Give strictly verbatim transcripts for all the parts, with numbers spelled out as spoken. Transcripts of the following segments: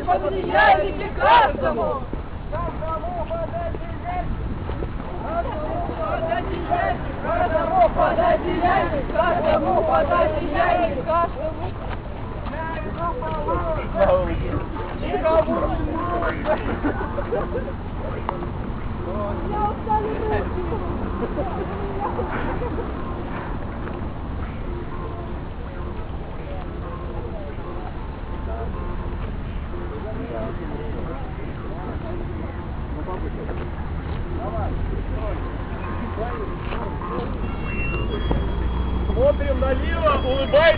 подъезжайте каждому! Каждому подойти яйцо! Каждому подойти яйцо! Каждому подойти яйцо! Каждому! Смотрим налево, улыбайся.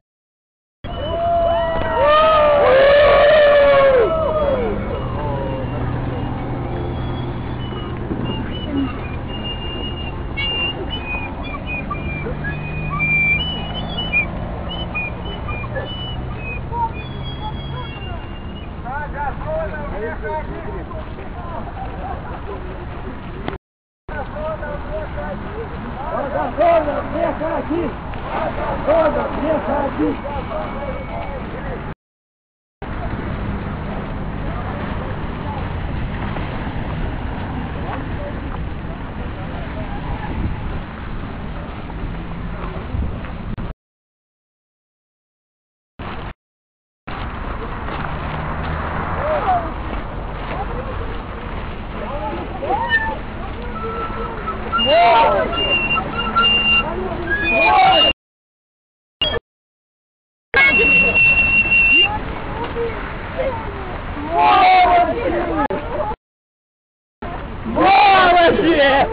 Агазона, не ходи! Агазона, не ходи! Молодец!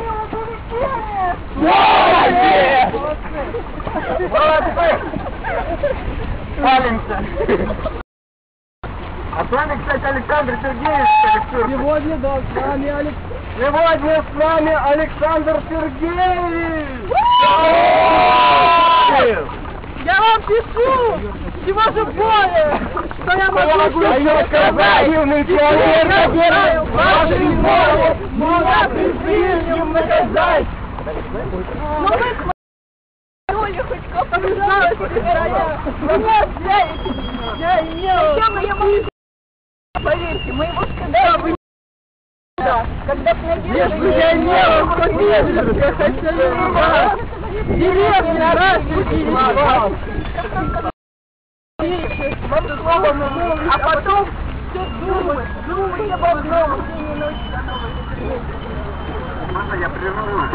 Молодец! Молодец! Палимся! А с вами, кстати, Александр Сергеевич. Сегодня, да, с нами Алекс. Сегодня с вами Александр Сергеевич! Я вам пишу! Чего же более? Что я могу Дает казаевный человек, вашей воле, меня призывом наказать! Ну вы смотрели, хоть как-то призналась, я меня взяли, я имела... Зачем я могу? Поверьте, моего скандала вы... Когда б Если бы я имел, хотел, я хотел, деревня раз и а потом все думать, думать об одном, день и ночь. Можно я прерву?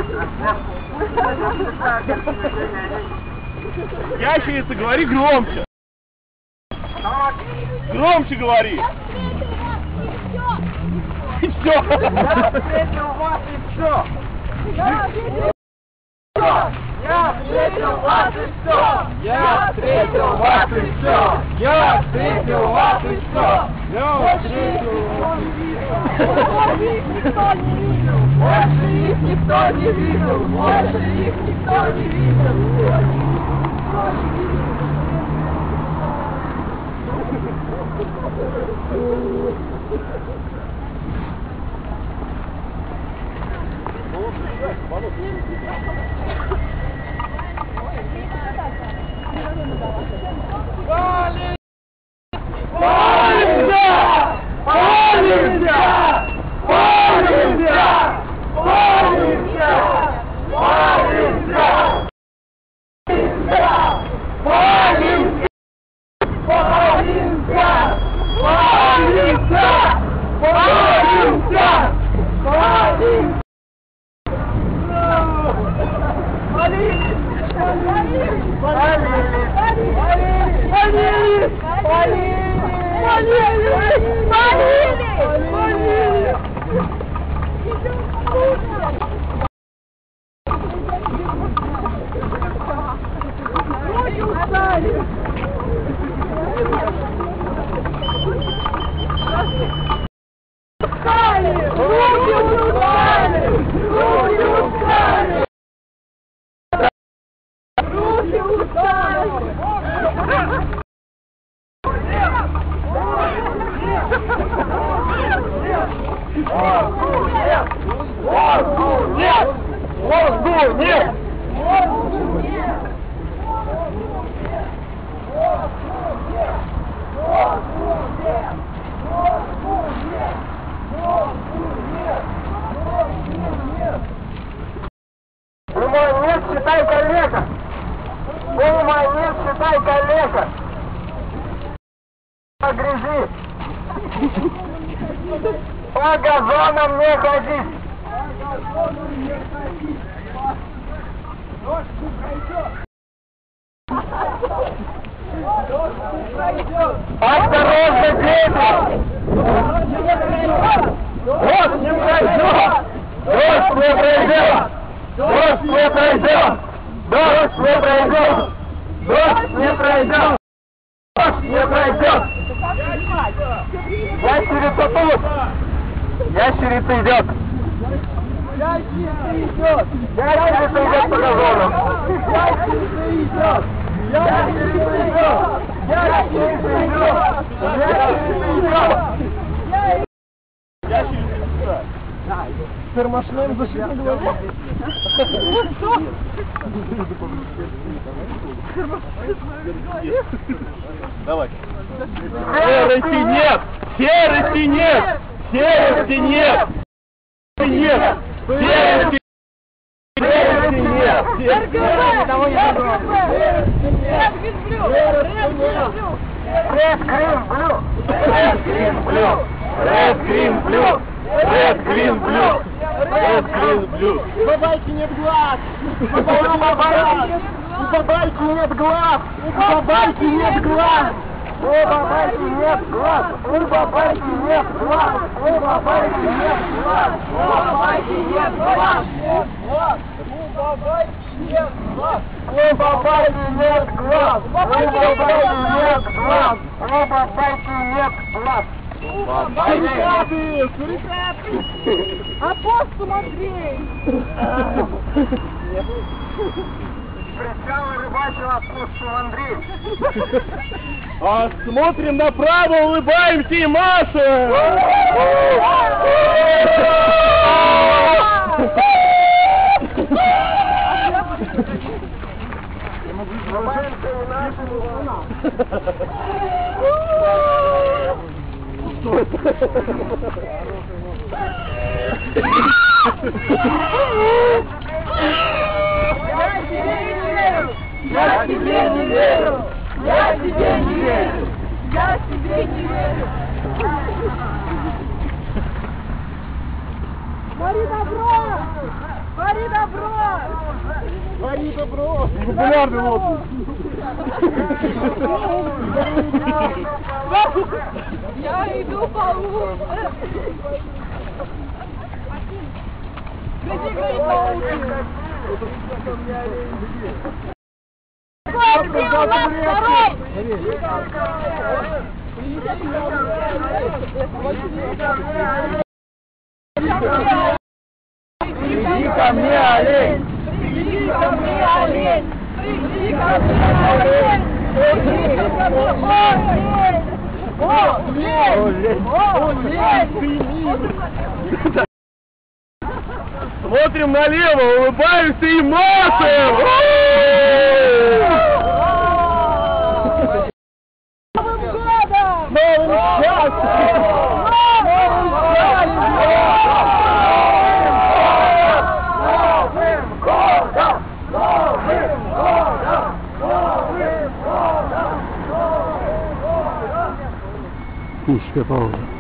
Ящерица, говори громче. Громче говори. И все. Я встретил вас и все. Я встретил вас и все! Я встретил вас и все! Я встретил вас и все! Я встретил вас Больше их никто не видел! Больше их никто не видел! Палимся! Палимся! Палимся! Палимся! Палимся! Палимся! Палимся! Палимся! Палимся! Палимся! Нет! Воздух нет! Воздух нет! Воздух нет! Воздух нет! считай калека! Полумонет считай калека! По грязи! По газонам не ходить! Осторожно, дети! Дождь не пройдет! Дождь не пройдет! Дождь не пройдет! Дождь не пройдет! Дождь не пройдет! Дождь не пройдет! Ящерица тут! Ящерица идет! Ящерица идет! Ящерица идет по газону! Ящерица идет! Ящерица идет! Ящерица идет! Ящерица идет! Термошным защитным глазом. Давай. Серости нет! Серости нет! Серости нет! Нет! Серости! Серости нет! Red Green Blue! Red Green Blue! Red Green Blue! Red Green Blue! Red Green Blue! У бабайки нет глаз! У бабайки нет глаз! У бабайки нет глаз! У бабайки нет глаз! У бабайки нет глаз! У бабайки нет глаз! У бабайки нет глаз! У бабайки нет глаз! У бабайки нет глаз! У бабайки нет глаз! У бабайки нет глаз! Сурикаты! Сурикаты! Апостол Андрей! Причал рыбачил апостол Андрей! А смотрим направо, улыбаемся и машем! Улыбаемся и нашим! Что это? Я тебе не верю! Я тебе не верю! Я тебе не верю! Твори добро! Твори добро! Твори добро! Популярный лозунг! Я иду по улице! Гляди, говорит, по улице! Стой, где у нас второй? Приди ко мне, олень! Приди ко мне, олень! Приди ко мне, олень! Приди ко мне, олень! Олень! Олень! Смотрим налево, улыбаемся и машем! Новым годом! Новым счастьем! Новым Новым годом! Новым годом! Новым годом! Пушка пауза.